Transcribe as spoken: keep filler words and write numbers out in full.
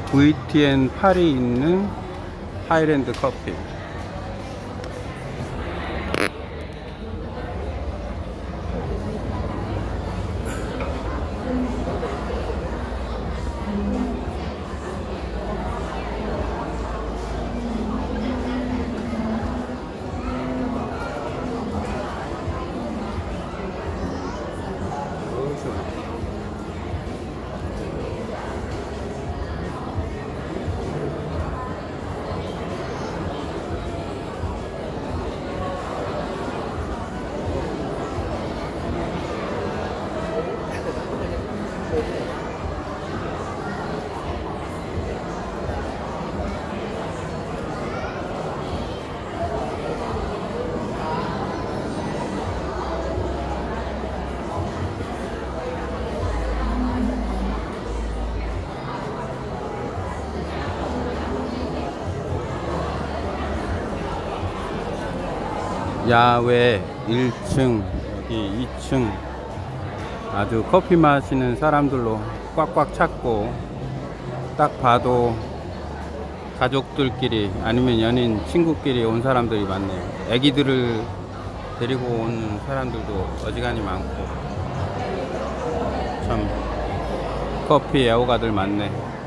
브이티엔 팔에 있는 하이랜드 커피. 야외 일 층, 여기 이 층 아주 커피 마시는 사람들로 꽉꽉 찼고, 딱 봐도 가족들끼리 아니면 연인 친구끼리 온 사람들이 많네요. 애기들을 데리고 온 사람들도 어지간히 많고, 참 커피 애호가들 많네.